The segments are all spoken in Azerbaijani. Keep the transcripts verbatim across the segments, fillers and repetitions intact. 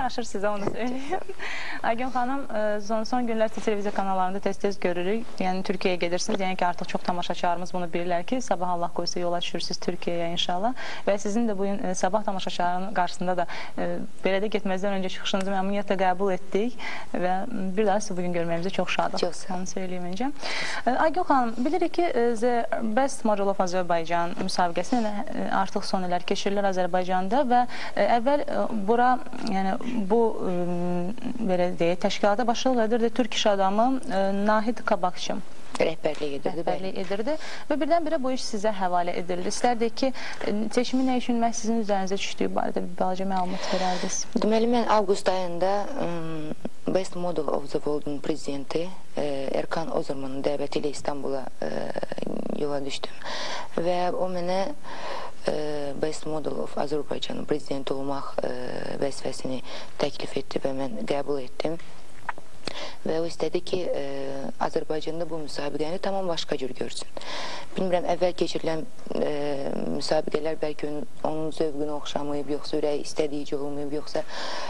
yaraşır sizə, onu söyləyeyim. Aygün xanım, son, son günlər televiziya kanallarında tez-tez görürük. Yəni Türkiyəyə gedirsiniz. Yəni ki, artıq çox tamaşaçılarımız bunu bilirlər ki, sabah Allah qoysa yola düşürsünüz Türkiyəyə inşallah. Və sizin də bu gün sabah tamaşaçılarının qarşısında da belə də getməzdən öncə çıxışınızı məmnuniyyətlə qəbul etdik və bir daha sizi bugün görməyimizə çox şadıq. Çox sağ olun. Onu söyləyim öncə. Aygün xanım, bilirik ki, The Best Model of Azərbaycan müsabiqəsi artıq son illər keçirilir Azərbaycanda və əvvəl bura, yəni bu belə deyək, təşkilata başçılıq edirdi Türk iş adamı Nahid Kabakçım. Rəhbərlik edirdi. Rəhbərlik edirdi və birdən-birə bu iş sizə həvalə edilir. İstərdik ki, seçimi nə üçün məhz sizin üzərinizə düşdüyü barədə bir balaca məlumat verərdiniz. Deməli, mən avqust ayında Best Model of the World-un prezidenti Erkan Ozurmanın dəvəti ilə İstanbula yola düşdüm və o mənə Best Model of Azərbaycanın prezidenti olmaq vəzifəsini təklif etdi və mən qəbul etdim. Və o istədi ki, Azərbaycanda bu müsabiqəni tamam başqa cür görsün. Bilmirəm, əvvəl keçirilən müsabiqələr bəlkə onun zövqünə oxşamayıb, yoxsa ürəyi istədiyici olmayıb, yoxsa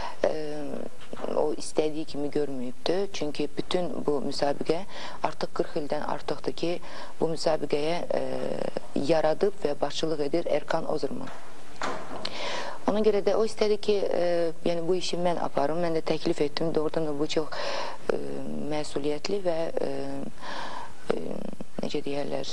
o istədiyi kimi görməyibdü. Çünki bütün bu müsabiqə artıq qırx ildən artıqdır ki, bu müsabiqəyə yaradıb və başçılıq edir Erkan Ozurman. Ona görə də o istədi ki, yəni bu işi mən aparım, mən də təklif etdim. Doğrudan da bu çox məsuliyyətli və necə deyərlər,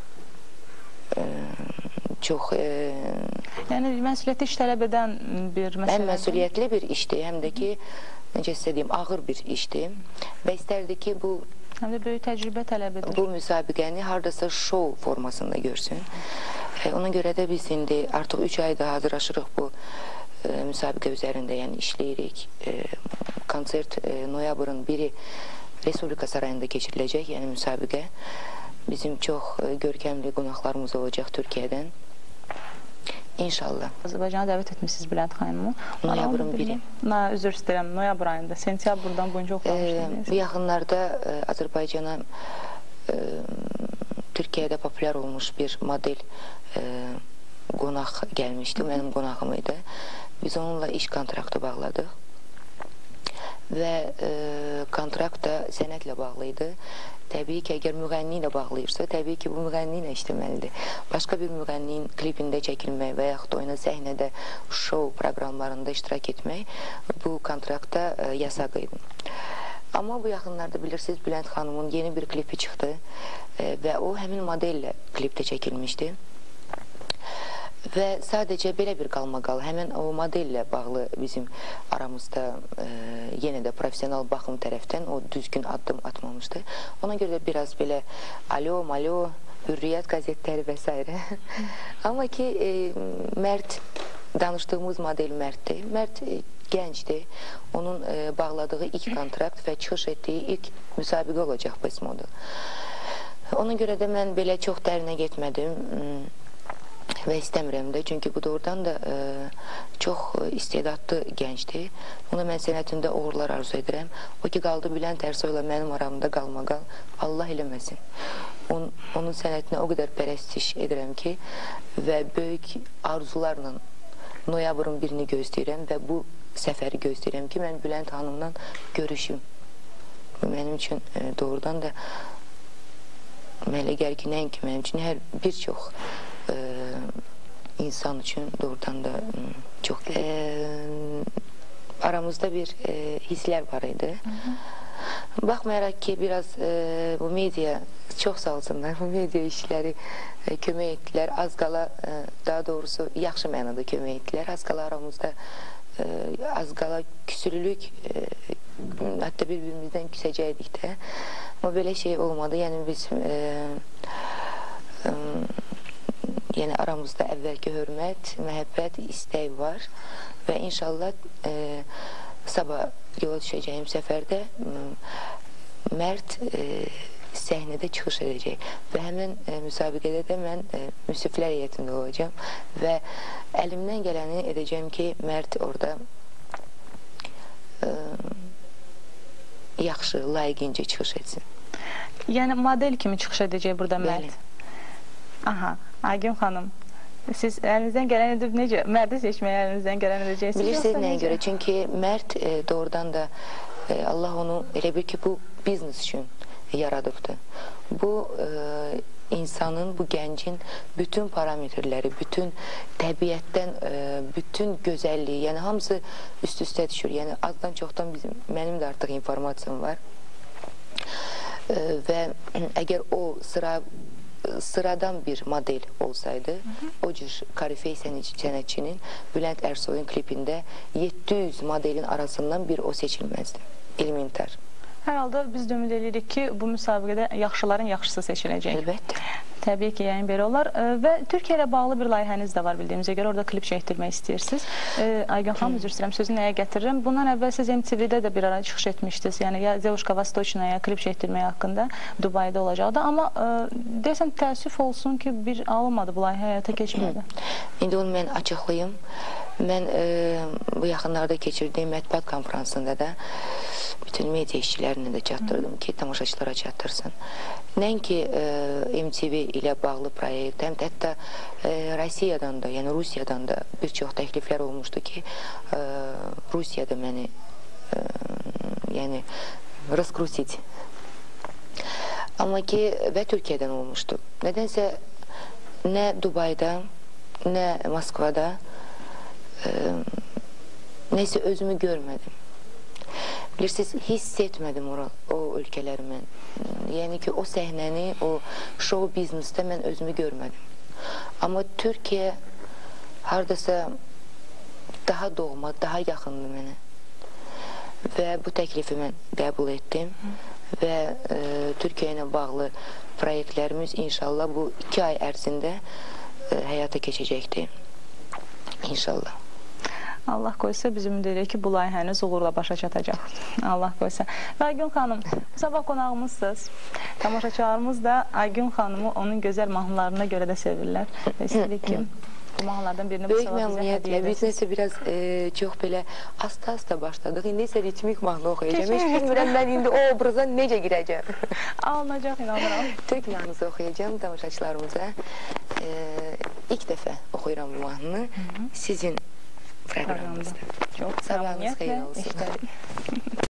çox... Yəni məsuliyyətli iş tələb edən bir məsələ. Ən məsuliyyətli bir işdir, həm də ki, necə istədiyim, ağır bir işdir və istərdi ki, bu... Həm də böyük təcrübə tələb edir. Bu müsabiqəni haradasa şou formasında görsün. Ona görə də biz indi artıq üç ayda hazırlaşırıq bu müsabiqə üzərində, yəni işləyirik. Konsert noyabrın biri Respublika Sarayında keçiriləcək, yəni müsabiqə. Bizim çox görkəmli qonaqlarımız olacaq Türkiyədən. İnşallah. Azərbaycana dəvət etmişsiniz Bülent xanımı. Noyabrın biri. Üzr istəyirəm, noyabr ayında, sentyabrdan boyunca oxlamışdınız. Bu yaxınlarda Azərbaycana Türkiyədə populyar olmuş bir model qonaq gəlmişdi, mənim qonağım idi. Biz onunla iş kontraktı bağladıq və kontrakt da sənətlə bağlı idi. Təbii ki, əgər müğənni ilə bağlayırsa, təbii ki, bu müğənni ilə işləməlidir. Başqa bir müğənninin klipində çəkilmək və yaxud oyuna səhnədə şou proqramlarında iştirak etmək bu kontraktda yasaq idi. Amma bu yaxınlarda bilirsiniz, Bülent xanımın yeni bir klipi çıxdı və o həmin modelle klipdə çəkilmişdi. Və sadəcə belə bir qalmaqal, həmin o modelle bağlı bizim aramızda yenə də profesional baxım tərəfdən o düzgün addım atmamışdı. Ona görə də biraz belə alo, malo, hürriyyət qəzetləri və s. Amma ki, Mərd, danışdığımız model Mərddir. Mərd gəncdir. Onun bağladığı ilk kontrakt və çıxış etdiyi ilk müsabiqə olacaq Best Model. Ona görə də mən belə çox dərinə getmədim və istəmirəm də, çünki bu doğrudan da çox istedadlı gəncdir. Ona mən sənətində uğurlar arzu edirəm. O ki, qaldı Bülent Ersoyla mənim aramda qalmaqal, Allah eləməsin. Onun sənətinə o qədər pərəstiş edirəm ki, və böyük arzularla noyabrın birini gözləyirəm və bu səfəri gözləyirəm ki, mən Bülent xanımla görüşüm. Mənim üçün doğrudan da mənə gəlir ki, nəinki mənim üçün, hər bir çox insan üçün doğrudan da çox aramızda bir hisslər var idi. Baxmayaraq ki, biraz bu media, çox sağ olsunlar, bu media işləri kömək etdilər, az qala, daha doğrusu yaxşı mənada kömək etdilər, az qala aramızda az qala küsülülük, hətta bir-birimizdən küsəcəkdik də, amma belə şey olmadı, yəni biz yəni aramızda əvvəlki hörmət, məhəbbət, istək var və inşallah sabah yola düşəcəyim səfərdə Mərd səhnədə çıxış edəcək və həmin müsabiqədə də mən müsiflər heyətində olacağım və əlimdən gələni edəcəm ki, Mərd orada yaxşı, layiqincə çıxış etsin. Yəni model kimi çıxış edəcək burada Mərd? Bəli. Aha, Aygün xanım, Siz əlinizdən gələn edib necə? Mərdi seçməyə əlinizdən gələn edəcəksiniz? Bilirsiniz yoxsa nəyə necə? görə? Çünki Mərd e, doğrudan da e, Allah onu elə bir ki, bu biznes üçün yaradıbdır. Bu e, insanın, bu gəncin bütün parametrləri, bütün təbiətdən, e, bütün gözəlliyi, yəni hamısı üst-üstə düşür. Yəni azdan çoxdan bizim, mənim də artıq informasiyam var. E, və əgər o sıra sıradan bir model olsaydı, hı hı. o cür karifey sənətçinin Bülent Ersoy'un klipində yeddi yüz modelin arasından bir o seçilməzdi. Elementar. Hər halda biz də ümid edirik ki, bu müsabiqədə yaxşıların yaxşısı seçiləcək. Əlbəttə. Təbii ki, yəni belə olar. Və Türkiyə ilə bağlı bir layihəniz də var bildiyimizə görə, orada klip çəkdirmək istəyirsiniz. Aygün xanım, üzr istəyirəm, sözü nəyə gətirirəm? Bundan əvvəl siz M T V-də də bir ara çıxış etmişdiniz. Yəni, ya Zevuşka Vostoçnaya klip çəkdirmək haqqında Dubayda olacaqdı. Amma deyəsən, təəssüf olsun ki, bir alınmadı, bu layihə həyata keçmədi. İndi onu mən açıqlayım. Mən e, bu yaxınlarda keçirdiyim mətbuat konferansında da bütün media işçilərini də çatdırdım ki, tamaşaçılara çatdırsın. Nəinki e, M T V ilə bağlı proyekt, həm də hətta e, Rusiyadan da, yəni Rusiyadan da bir çox təkliflər olmuşdu ki, e, Rusiyada məni e, yəni raskrusit. Amma ki, və Türkiyədən olmuşdu. Nədənsə nə Dubayda, nə Moskvada e, neysə özümü görmədim. Bilirsiniz, hiss etmədim o, o ölkələri mən. Yəni ki, o səhnəni, o show biznesdə mən özümü görmədim. Amma Türkiyə haradasa daha doğma, daha yaxındı mənə. Və bu təklifi mən qəbul etdim. Və e, Türkiyə ilə bağlı proyektlərimiz inşallah bu iki ay ərzində e, həyata keçəcəkdir. İnşallah. Allah qoysa, biz ümid edirik ki, bu layihəniz uğurla başa çatacaq. Allah qoysa. Və Aygün xanım, sabah qonağımızsınız. Tamaşaçılarımız da Aygün xanımı onun gözəl mahnılarına görə də sevirlər. Və istəyirik ki, bu mahnılardan birini bu sabah bizə hədiyyə edəsiniz. Böyük məmnuniyyətlə. Biz nəsə biraz e, çox belə asta-asta başladıq. İndi isə ritmik mahnı oxuyacağım. Heç bilmirəm, mən indi o obraza necə girəcəm. Alınacaq, inanıram. Türk mahnısı oxuyacağım tamaşaçılarımıza. E, ilk dəfə oxuyuram bu mahnını. Sizin proqramımızda. Çox sabahınız xeyir olsun.